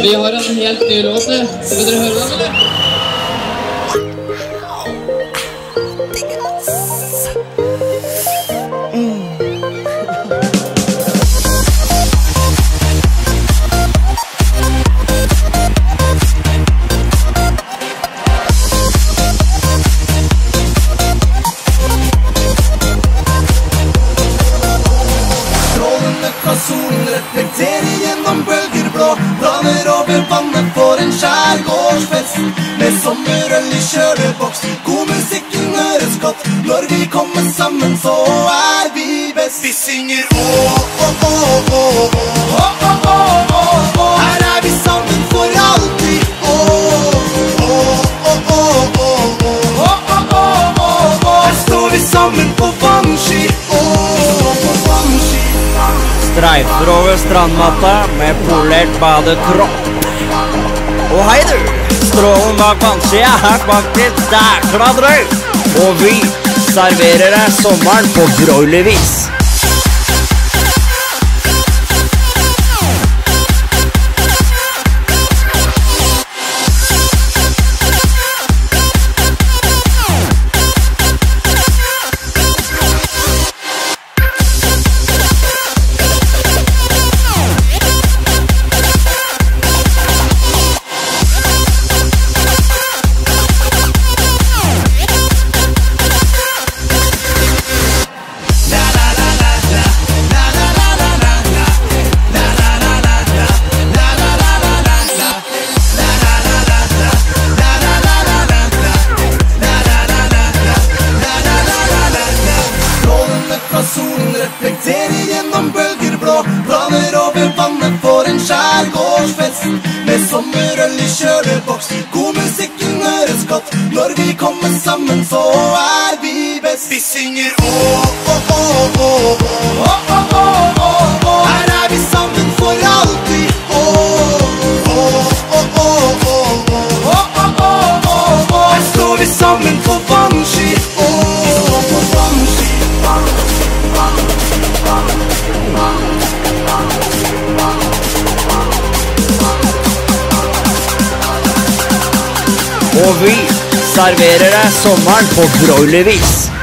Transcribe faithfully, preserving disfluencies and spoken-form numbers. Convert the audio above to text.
Vi har en helt ny låt, skal dere høre den, eller? Solen reflekterer gjennom bølger blå, planer over vannet for en skjærgårdsfest. Med sommerøl i kjøleboks, god musikken høres godt. Når vi kommer sammen så er vi best. Vi synger åh, åh, åh, åh, åh, åh, åh, åh, åh. Her er vi sammen for alltid. Åh, åh, åh, åh, åh, åh, åh, åh, åh. Her står vi sammen på vannski. Åh, på vannski. Streifer over strandmatta med polert badekropp. Og hei du, strålen bak vannskia er faktisk dækla drøy. Og vi serverer deg sommeren på broilervis. Solen reflekterer gjennom bølger blå, planer over vannet for en skjærgårdsfest. Med sommerøl i kjøleboks, god musikken høres godt. Når vi kommer sammen så er vi best. Vi synger åh, åh, åh, åh, åh, åh, åh, åh, åh. Her er vi sammen for alltid. Åh, åh, åh, åh, åh, åh, åh, åh. Her står vi sammen på vannski. Åh, på vannski. Og vi serverer deg sommeren på broilervis.